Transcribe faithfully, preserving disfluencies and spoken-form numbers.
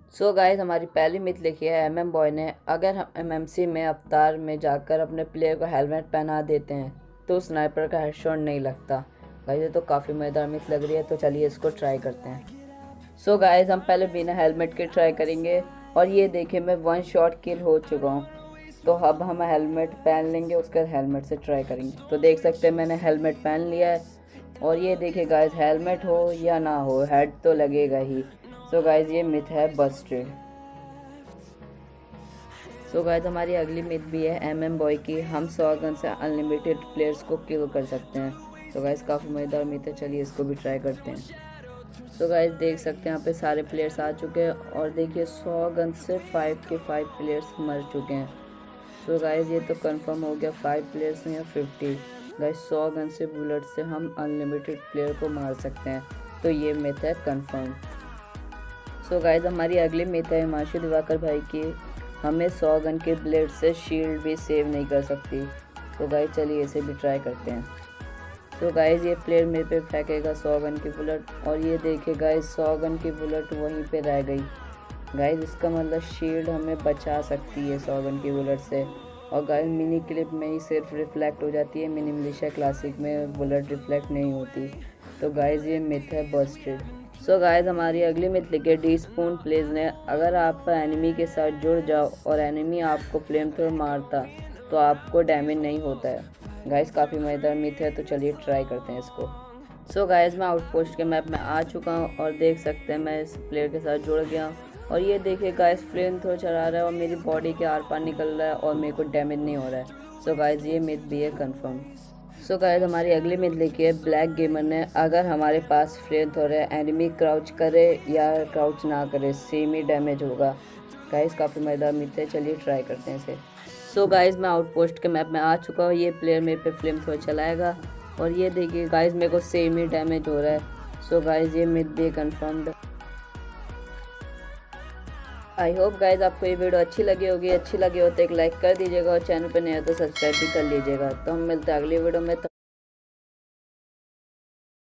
सो guys हमारी पहली myth लिखी है एम एम बॉय ने, अगर हम एम एम सी में अवतार में जाकर अपने प्लेयर को हेलमेट पहना देते हैं तो स्नाइपर का हेडशॉट नहीं लगता। गाइस ये तो काफ़ी मज़ेदार मिथ लग रही है, तो चलिए इसको ट्राई करते हैं। सो गाइस हम पहले बिना हेलमेट के ट्राई करेंगे और ये देखिए मैं वन शॉट किल हो चुका हूँ। तो अब हम हेलमेट पहन लेंगे, उसके हेलमेट से ट्राई करेंगे। तो देख सकते हैं मैंने हेलमेट पहन लिया है और ये देखिए गाइस हेलमेट हो या ना हो हेड तो लगेगा ही। सो गाइस ये मिथ है बस्टेड। सो गाइस हमारी अगली मिथ भी है एम एम बॉय की, हम सौ गन से अनलिमिटेड प्लेयर्स को किल कर सकते हैं। तो गाइस काफ़ी मज़ेदार मिथ है, चलिए इसको भी ट्राई करते हैं। सो गाइस देख सकते हैं यहाँ पे सारे प्लेयर्स आ चुके हैं और देखिए सौ गन से फाइव के फाइव प्लेयर्स मर चुके हैं। सो गाइस ये तो कंफर्म हो गया फाइव प्लेयर्स हैं या फिफ्टी। गाइस सौ गन से बुलेट से हम अनलिमिटेड प्लेयर को मार सकते हैं, तो ये मिथ है कंफर्म। सो गाइस हमारी अगली मिथ है हिमांशु दिवाकर भाई की, हमें सौ गन के ब्लेड से शील्ड भी सेव नहीं कर सकती। तो गाइस चलिए इसे भी ट्राई करते हैं। तो गाइस ये प्लेयर मेरे पे फेंकेगा सौ गन की बुलेट और ये देखिए गाइस सौ गन की बुलेट वहीं पे रह गई। गाइस इसका मतलब शील्ड हमें बचा सकती है सौ गन की बुलेट से। और गाइस मिनी क्लिप में ही सिर्फ रिफ्लेक्ट हो जाती है, मिनी मिलिशिया क्लासिक में बुलेट रिफ्लेक्ट नहीं होती। तो गाइस ये मिथ है बस्टेड। सो गाइस हमारी अगली मिथ लिखे डी स्पून प्लेज ने, अगर आप एनिमी के साथ जुड़ जाओ और एनिमी आपको फ्लेम थ्रो मारता तो आपको डैमेज नहीं होता है। गाइस काफ़ी मज़ेदार मिथ है, तो चलिए ट्राई करते हैं इसको। सो गाइस मैं आउटपोस्ट के मैप में आ चुका हूँ और देख सकते हैं मैं इस प्लेयर के साथ जुड़ गया और ये देखिए गाइस फ्लेम थ्रो चला रहा है और मेरी बॉडी के आर पार निकल रहा है और मेरे को डैमेज नहीं हो रहा है। सो गाइस ये मिथ भी है कंफर्म। सो गाइस हमारी अगली मिथ लिखी है ब्लैक गेमर ने, अगर हमारे पास फ्लेम थ्रो है एनिमी क्राउच करे या क्राउच ना करे सेम ही डैमेज होगा। गाइस काफ़ी मज़ेदार मिथ है, चलिए ट्राई करते हैं इसे। सो गाइस मैं आउटपोस्ट के मैप में आ चुका हूँ, ये प्लेयर मेरे पे फ्लेम थ्रो चलाएगा और ये देखिए गाइस मेरे को सेम ही डैमेज हो रहा है। सो गाइस ये मिथ भी कंफर्म्ड। आई होप गाइज आपको ये वीडियो अच्छी लगी होगी, अच्छी लगी हो तो एक लाइक कर दीजिएगा और चैनल पर नया हो तो सब्सक्राइब भी कर लीजिएगा। तो हम मिलते हैं अगली वीडियो में।